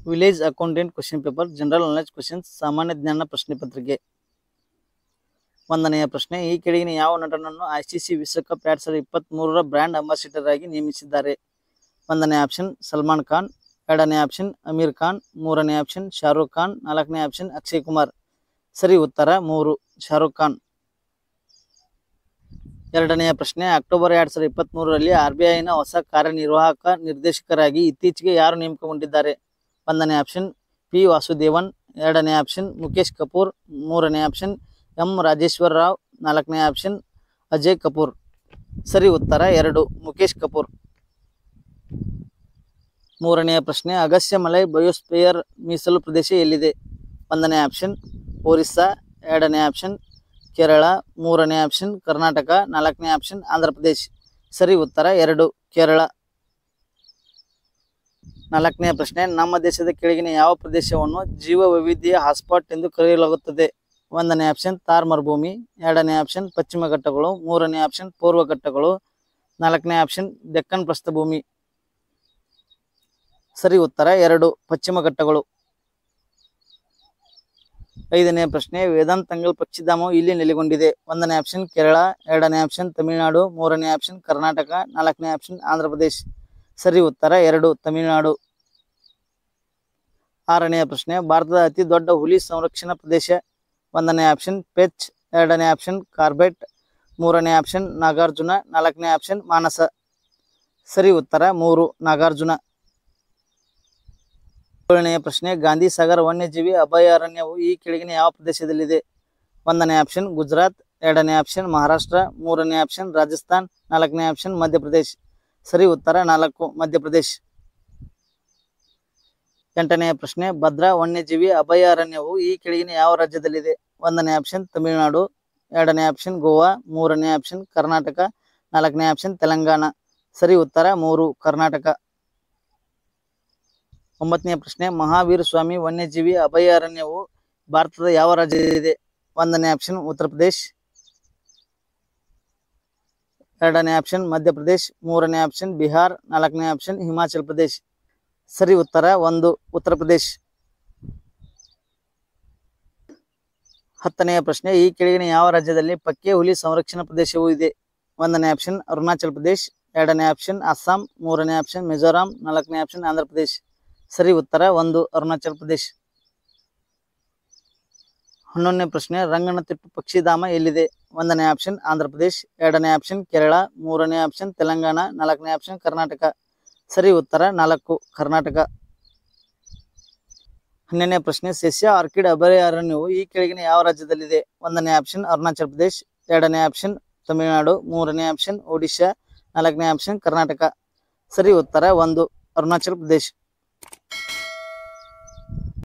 Village accountant question paper, general knowledge questions, ಸಾಮಾನ್ಯ ಜ್ಞಾನ ಪ್ರಶ್ನೆ ಪತ್ರಿಕೆ. ಒಂದನೆಯ ಪ್ರಶ್ನೆ, ಈ ಕೆಳಗಿನ ಯಾವ ನಟನನ್ನು ಐಸಿಸಿ ವಿಶ್ವಕಪ್ 2023 ಬ್ರ್ಯಾಂಡ್ ಅಂಬಾಸಿಡರ್ ಆಗಿ ನೇಮಿಸಿದ್ದಾರೆ? ಒಂದನೇ ಆಪ್ಷನ್ ಸಲ್ಮಾನ್ ಖಾನ್, ಎರಡನೇ ಆಪ್ಷನ್ ಅಮೀರ್ ಖಾನ್, ಮೂರನೇ ಆಪ್ಷನ್ ಶಾರುಖ್ ಖಾನ್, ನಾಲ್ಕನೇ ಆಪ್ಷನ್ ಅಕ್ಷಯ್ ಕುಮಾರ್. ಸರಿ ಉತ್ತರ 3, ಶಾರುಖ್ ಖಾನ್. ಎರಡನೆಯ ಪ್ರಶ್ನೆ, ಅಕ್ಟೋಬರ್ 2023ರಲ್ಲಿ RBIನ ಹೊಸ ಕಾರ್ಯನಿರ್ವಾಹಕ ನಿರ್ದೇಶಕರಾಗಿ ಇತ್ತೀಚೆಗೆ ಯಾರು ನೇಮಕಗೊಂಡಿದ್ದಾರೆ? ಒಂದನೇ ಆಪ್ಷನ್ ಪಿ ವಾಸುದೇವನ್, ಎರಡನೇ ಆಪ್ಷನ್ ಮುಕೇಶ್ ಕಪೂರ್, ಮೂರನೇ ಆಪ್ಷನ್ ಎಂ ರಾಜೇಶ್ವರ ರಾವ್, ನಾಲ್ಕನೇ ಆಪ್ಷನ್ ಅಜಯ್ ಕಪೂರ್. ಸರಿ ಉತ್ತರ 2, ಮುಕೇಶ್ ಕಪೂರ್. ಮೂರನೆಯ ಪ್ರಶ್ನೆ, ಅಗಸ್ತ್ಯ ಮಲೈ ಬಯೋಸ್ಫಿಯರ್ ಮೀಸಲು ಪ್ರದೇಶ ಎಲ್ಲಿದೆ? ಒಂದನೇ ಆಪ್ಷನ್ ಒರಿಸ್ಸಾ, ಎರಡನೇ ಆಪ್ಷನ್ ಕೇರಳ, ಮೂರನೇ ಆಪ್ಷನ್ ಕರ್ನಾಟಕ, ನಾಲ್ಕನೇ ಆಪ್ಷನ್ ಆಂಧ್ರ ಪ್ರದೇಶ್. ಸರಿ ಉತ್ತರ 2, ಕೇರಳ. ನಾಲ್ಕನೆಯ ಪ್ರಶ್ನೆ, ನಮ್ಮ ದೇಶದ ಕೆಳಗಿನ ಯಾವ ಪ್ರದೇಶವನ್ನು ಜೀವ ವೈವಿಧ್ಯ ಹಾಟ್ಸ್ಪಾಟ್ ಎಂದು ಕರೆಯಲಾಗುತ್ತದೆ? ಒಂದನೇ ಆಪ್ಷನ್ ಥಾರ್ ಮರುಭೂಮಿ, ಎರಡನೇ ಆಪ್ಷನ್ ಪಶ್ಚಿಮ ಘಟ್ಟಗಳು, ಮೂರನೇ ಆಪ್ಷನ್ ಪೂರ್ವ ಘಟ್ಟಗಳು, ನಾಲ್ಕನೇ ಆಪ್ಷನ್ ಡೆಕ್ಕನ್ ಪ್ರಸ್ಥಭೂಮಿ. ಸರಿ ಉತ್ತರ 2, ಪಶ್ಚಿಮ ಘಟ್ಟಗಳು. ಐದನೇ ಪ್ರಶ್ನೆ, ವೇದಾಂತಂಗಲ್ ಪಕ್ಷಿಧಾಮವು ಇಲ್ಲಿ ನೆಲೆಗೊಂಡಿದೆ? ಒಂದನೇ ಆಪ್ಷನ್ ಕೇರಳ, ಎರಡನೇ ಆಪ್ಷನ್ ತಮಿಳುನಾಡು, ಮೂರನೇ ಆಪ್ಷನ್ ಕರ್ನಾಟಕ, ನಾಲ್ಕನೇ ಆಪ್ಷನ್ ಆಂಧ್ರ ಪ್ರದೇಶ್. ಸರಿ ಉತ್ತರ 2, ತಮಿಳುನಾಡು. ಆರನೆಯ ಪ್ರಶ್ನೆ, ಭಾರತದ ಅತಿ ದೊಡ್ಡ ಹುಲಿ ಸಂರಕ್ಷಣಾ ಪ್ರದೇಶ? ಒಂದನೇ ಆಪ್ಷನ್ ಪೆಚ್, ಎರಡನೇ ಆಪ್ಷನ್ ಕಾರ್ಬೆಟ್, ಮೂರನೇ ಆಪ್ಷನ್ ನಾಗಾರ್ಜುನ, ನಾಲ್ಕನೇ ಆಪ್ಷನ್ ಮಾನಸ. ಸರಿ ಉತ್ತರ 3, ನಾಗಾರ್ಜುನ. ಏಳನೆಯ ಪ್ರಶ್ನೆ, ಗಾಂಧಿ ಸಾಗರ್ ವನ್ಯಜೀವಿ ಅಭಯಾರಣ್ಯವು ಈ ಕೆಳಗಿನ ಯಾವ ಪ್ರದೇಶದಲ್ಲಿದೆ? ಒಂದನೇ ಆಪ್ಷನ್ ಗುಜರಾತ್, ಎರಡನೇ ಆಪ್ಷನ್ ಮಹಾರಾಷ್ಟ್ರ, ಮೂರನೇ ಆಪ್ಷನ್ ರಾಜಸ್ಥಾನ್, ನಾಲ್ಕನೇ ಆಪ್ಷನ್ ಮಧ್ಯಪ್ರದೇಶ್. ಸರಿ ಉತ್ತರ 4, ಮಧ್ಯಪ್ರದೇಶ್. ಎಂಟನೆಯ ಪ್ರಶ್ನೆ, ಭದ್ರಾ ವನ್ಯಜೀವಿ ಅಭಯಾರಣ್ಯವು ಈ ಕೆಳಗಿನ ಯಾವ ರಾಜ್ಯದಲ್ಲಿದೆ? ಒಂದನೇ ಆಪ್ಷನ್ ತಮಿಳುನಾಡು, ಎರಡನೇ ಆಪ್ಷನ್ ಗೋವಾ, ಮೂರನೇ ಆಪ್ಷನ್ ಕರ್ನಾಟಕ, ನಾಲ್ಕನೇ ಆಪ್ಷನ್ ತೆಲಂಗಾಣ. ಸರಿ ಉತ್ತರ 3, ಕರ್ನಾಟಕ. ಒಂಬತ್ತನೆಯ ಪ್ರಶ್ನೆ, ಮಹಾವೀರ ಸ್ವಾಮಿ ವನ್ಯಜೀವಿ ಅಭಯಾರಣ್ಯವು ಭಾರತದ ಯಾವ ರಾಜ್ಯದಲ್ಲಿದೆ? ಒಂದನೇ ಆಪ್ಷನ್ ಉತ್ತರ ಪ್ರದೇಶ್, ಎರಡನೇ ಆಪ್ಷನ್ ಮಧ್ಯಪ್ರದೇಶ್, ಮೂರನೇ ಆಪ್ಷನ್ ಬಿಹಾರ್, ನಾಲ್ಕನೇ ಆಪ್ಷನ್ ಹಿಮಾಚಲ್ ಪ್ರದೇಶ್. ಸರಿ ಉತ್ತರ 1, ಉತ್ತರ ಪ್ರದೇಶ್. ಹತ್ತನೆಯ ಪ್ರಶ್ನೆ, ಈ ಕೆಳಗಿನ ಯಾವ ರಾಜ್ಯದಲ್ಲಿ ಪಕ್ಕೆ ಹುಲಿ ಸಂರಕ್ಷಣಾ ಪ್ರದೇಶವೂ ಇದೆ? ಒಂದನೇ ಆಪ್ಷನ್ ಅರುಣಾಚಲ್ ಪ್ರದೇಶ್, ಎರಡನೇ ಆಪ್ಷನ್ ಅಸ್ಸಾಂ, ಮೂರನೇ ಆಪ್ಷನ್ ಮಿಜೋರಾಂ, ನಾಲ್ಕನೇ ಆಪ್ಷನ್ ಆಂಧ್ರ ಪ್ರದೇಶ್. ಸರಿ ಉತ್ತರ 1, ಅರುಣಾಚಲ್ ಪ್ರದೇಶ್. 11ನೇ ಪ್ರಶ್ನೆ, ರಂಗನತಿಟ್ಟು ಪಕ್ಷಿಧಾಮ ಎಲ್ಲಿದೆ? ಒಂದನೇ ಆಪ್ಷನ್ ಆಂಧ್ರ ಪ್ರದೇಶ್, ಎರಡನೇ ಆಪ್ಷನ್ ಕೇರಳ, ಮೂರನೇ ಆಪ್ಷನ್ ತೆಲಂಗಾಣ, ನಾಲ್ಕನೇ ಆಪ್ಷನ್ ಕರ್ನಾಟಕ. ಸರಿ ಉತ್ತರ 4, ಕರ್ನಾಟಕ. 12ನೇ ಪ್ರಶ್ನೆ, ಸಸ್ಯ ಆರ್ಕಿಡ್ ಅಭಯಾರಣ್ಯವು ಈ ಕೆಳಗಿನ ಯಾವ ರಾಜ್ಯದಲ್ಲಿದೆ? ಒಂದನೇ ಆಪ್ಷನ್ ಅರುಣಾಚಲ್ ಪ್ರದೇಶ್, ಎರಡನೇ ಆಪ್ಷನ್ ತಮಿಳುನಾಡು, ಮೂರನೇ ಆಪ್ಷನ್ ಒಡಿಶಾ, ನಾಲ್ಕನೇ ಆಪ್ಷನ್ ಕರ್ನಾಟಕ. ಸರಿ ಉತ್ತರ 1, ಅರುಣಾಚಲ್ ಪ್ರದೇಶ್.